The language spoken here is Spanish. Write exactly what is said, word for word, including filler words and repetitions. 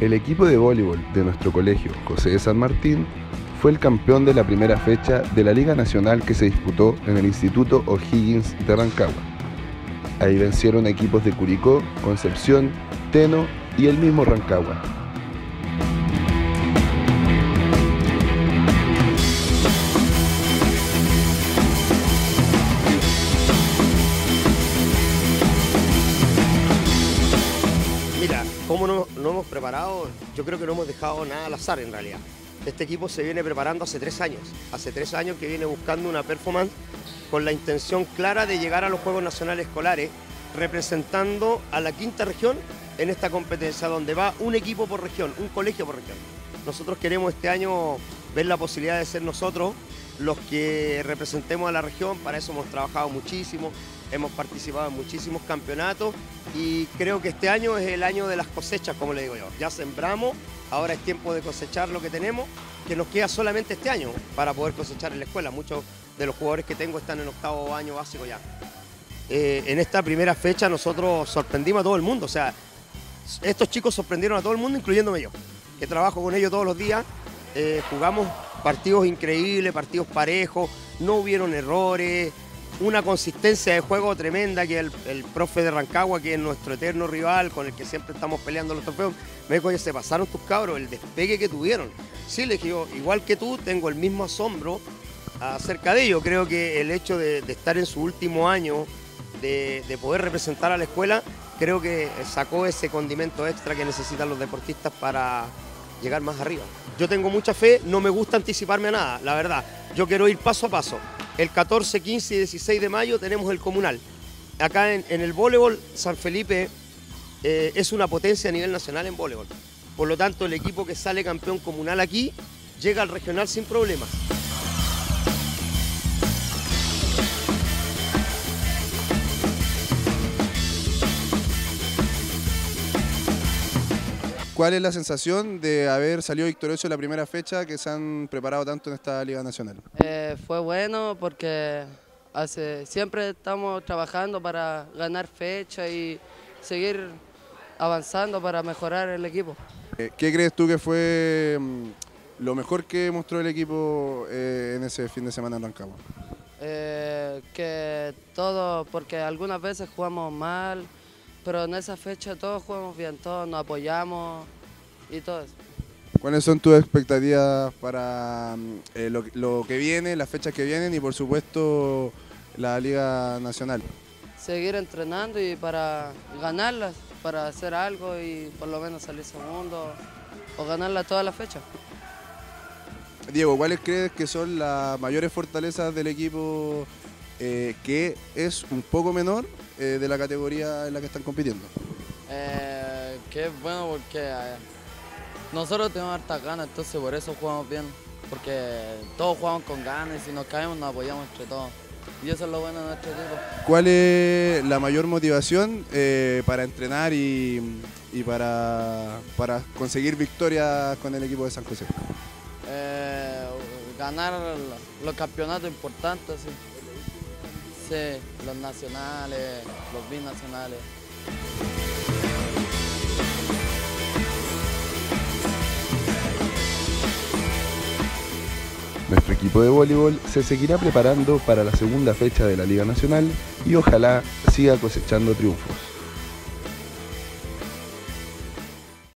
El equipo de voleibol de nuestro colegio José de San Martín fue el campeón de la primera fecha de la Liga Nacional que se disputó en el Instituto O'Higgins de Rancagua. Ahí vencieron equipos de Curicó, Concepción, Teno y el mismo Rancagua. Mira, ¿cómo no, no hemos preparado? Yo creo que no hemos dejado nada al azar en realidad. Este equipo se viene preparando hace tres años. Hace tres años que viene buscando una performance con la intención clara de llegar a los Juegos Nacionales Escolares, representando a la quinta región en esta competencia, donde va un equipo por región, un colegio por región. Nosotros queremos este año ver la posibilidad de ser nosotros los que representemos a la región. Para eso hemos trabajado muchísimo, hemos participado en muchísimos campeonatos y creo que este año es el año de las cosechas, como le digo yo. Ya sembramos, ahora es tiempo de cosechar lo que tenemos, que nos queda solamente este año para poder cosechar en la escuela. Muchos de los jugadores que tengo están en octavo año básico ya. Eh, en esta primera fecha nosotros sorprendimos a todo el mundo, o sea, estos chicos sorprendieron a todo el mundo, incluyéndome yo, que trabajo con ellos todos los días. Eh, jugamos partidos increíbles, partidos parejos, no hubieron errores, una consistencia de juego tremenda, que el, el profe de Rancagua, que es nuestro eterno rival, con el que siempre estamos peleando los trofeos, me dijo: oye, se pasaron tus cabros, el despegue que tuvieron. Sí, le dije yo, igual que tú, tengo el mismo asombro acerca de ello. Creo que el hecho de, de estar en su último año, de, de poder representar a la escuela, creo que sacó ese condimento extra que necesitan los deportistas para llegar más arriba. Yo tengo mucha fe, no me gusta anticiparme a nada, la verdad. Yo quiero ir paso a paso. El catorce, quince y dieciséis de mayo tenemos el comunal. Acá en, en el voleibol, San Felipe eh, es una potencia a nivel nacional en voleibol. Por lo tanto, el equipo que sale campeón comunal aquí llega al regional sin problemas. ¿Cuál es la sensación de haber salido victorioso en la primera fecha que se han preparado tanto en esta Liga Nacional? Eh, fue bueno porque hace, siempre estamos trabajando para ganar fecha y seguir avanzando para mejorar el equipo. Eh, ¿Qué crees tú que fue mm, lo mejor que mostró el equipo eh, en ese fin de semana en Rancagua? Eh, que todo, porque algunas veces jugamos mal, pero en esa fecha todos jugamos bien, todos nos apoyamos y todo eso. ¿Cuáles son tus expectativas para eh, lo, lo que viene, las fechas que vienen y por supuesto la Liga Nacional? Seguir entrenando y para ganarlas, para hacer algo y por lo menos salir segundo o ganarla toda la fecha. Diego, ¿cuáles crees que son las mayores fortalezas del equipo eh, que es un poco menor eh, de la categoría en la que están compitiendo? Eh, que es bueno porque eh, nosotros tenemos hartas ganas, entonces por eso jugamos bien, porque todos jugamos con ganas y si nos caemos nos apoyamos entre todos. Y eso es lo bueno de nuestro equipo. ¿Cuál es la mayor motivación eh, para entrenar y, y para, para conseguir victorias con el equipo de San José? Eh, ganar los campeonatos importantes, sí. Sí, los nacionales, los binacionales. Nuestro equipo de voleibol se seguirá preparando para la segunda fecha de la Liga Nacional y ojalá siga cosechando triunfos.